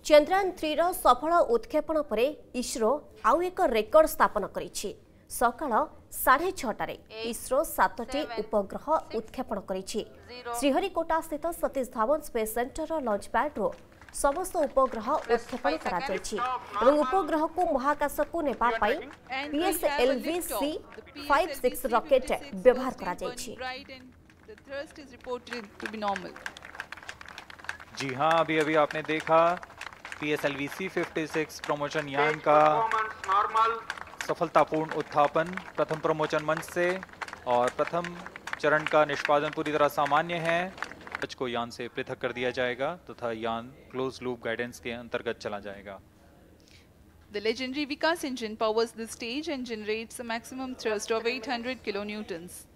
चंद्रयान 3 रो सफल उत्क्षेपण पर इसरो आउ एक रेकर्ड स्थापन करिछि। सकाळ 6:30 इसरो 7टी उपग्रह उत्क्षेपण करिछि। श्रीहरिकोटा स्थित Satish Dhawan space centre launch pad रो समस्त उपग्रह उत्क्षेपण करा जायछि एवं उपग्रह को महाकाश को नेपा पाई PSLV-C-56 रॉकेट व्यवहार करा जायछि। जी हां, अभी आपने देखा PSLV-C-56 प्रमोशन यान का सफलतापूर्ण उत्थापन प्रथम प्रमोशन मंच से, और प्रथम चरण का निष्पादन पूरी तरह सामान्य है। कवच को यान से पृथक कर दिया जाएगा तथा यान क्लोज लूप गाइडेंस के अंतर्गत चला जाएगा। The legendary Vikas engine powers this stage and generates a maximum thrust of 800 kilonewtons.